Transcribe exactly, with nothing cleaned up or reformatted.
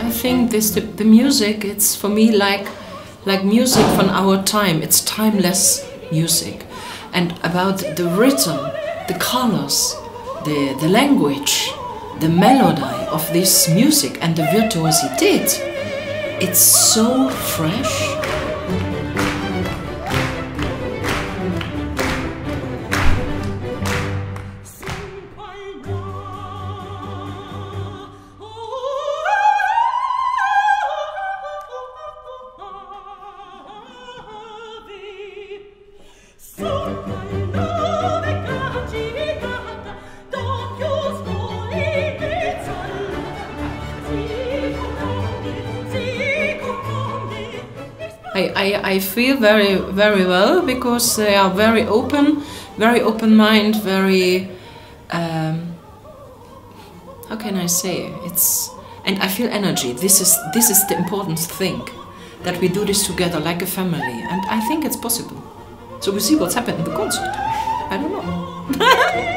I think this the, the music, it's for me like like music from our time. It's timeless music. And about the rhythm, the colors, the, the language, the melody of this music and the virtuosität, it's so fresh. I, I, I feel very, very well because they are very open, very open mind, very, um, how can I say, it's, and I feel energy. This is, this is the important thing, that we do this together like a family, and I think it's possible. So we see what's happened in the concert. I don't know.